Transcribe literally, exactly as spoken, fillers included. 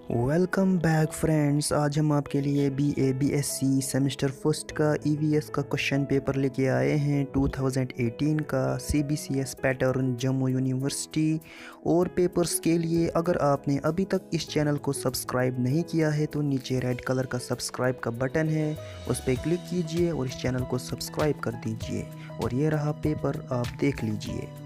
Welcome back friends. आज हम आपके लिए B A B S C semester first का ई वी एस का क्वेश्चन पेपर लेके आए हैं दो हज़ार अठारह का C B C S pattern Jammu university. और पेपर्स के लिए अगर आपने अभी तक इस चैनल को सब्सक्राइब नहीं किया है तो नीचे रेड कलर का सब्सक्राइब का बटन है, उस पर क्लिक कीजिए और इस चैनल को सब्सक्राइब कर दीजिए। और ये रहा पेपर, आप देख लीजिए।